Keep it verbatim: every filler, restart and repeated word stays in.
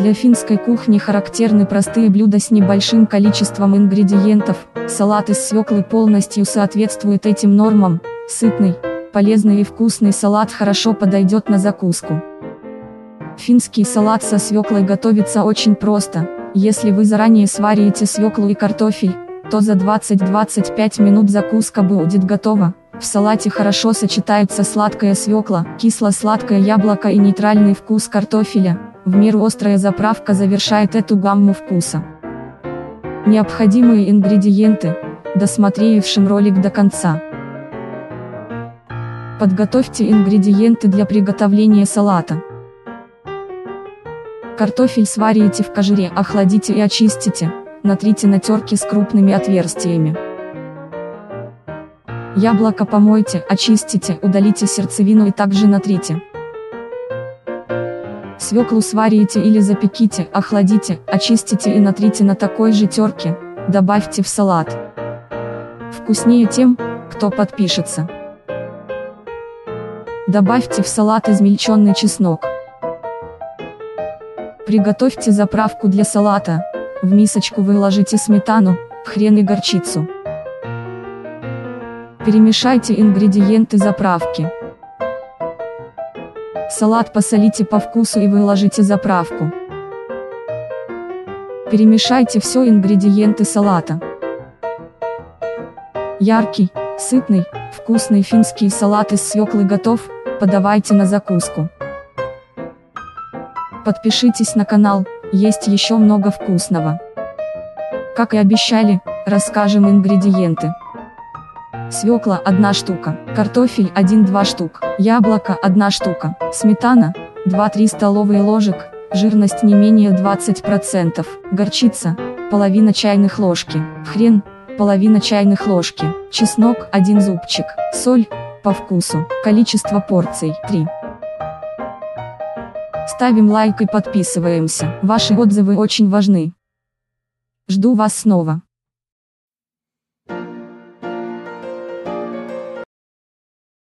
Для финской кухни характерны простые блюда с небольшим количеством ингредиентов. Салат из свеклы полностью соответствует этим нормам. Сытный, полезный и вкусный салат хорошо подойдет на закуску. Финский салат со свеклой готовится очень просто. Если вы заранее сварите свеклу и картофель, то за двадцать-двадцать пять минут закуска будет готова. В салате хорошо сочетаются сладкая свекла, кисло-сладкое яблоко и нейтральный вкус картофеля. В меру острая заправка завершает эту гамму вкуса. Необходимые ингредиенты, досмотревшим ролик до конца. Подготовьте ингредиенты для приготовления салата. Картофель сварите в кожуре, охладите и очистите, натрите на терке с крупными отверстиями. Яблоко помойте, очистите, удалите сердцевину и также натрите. Свеклу сварите или запеките, охладите, очистите и натрите на такой же терке, добавьте в салат. Вкуснее тем, кто подпишется. Добавьте в салат измельченный чеснок. Приготовьте заправку для салата. В мисочку выложите сметану, хрен и горчицу. Перемешайте ингредиенты заправки. Салат посолите по вкусу и выложите заправку. Перемешайте все ингредиенты салата. Яркий, сытный, вкусный финский салат из свеклы готов, подавайте на закуску. Подпишитесь на канал, есть еще много вкусного. Как и обещали, расскажем ингредиенты. Свекла одна штука, картофель один-два штук, яблоко одна штука, сметана два-три столовые ложек, жирность не менее двадцать процентов, горчица половина чайных ложки, хрен половина чайных ложки, чеснок один зубчик, соль по вкусу, количество порций три. Ставим лайк и подписываемся, ваши отзывы очень важны. Жду вас снова.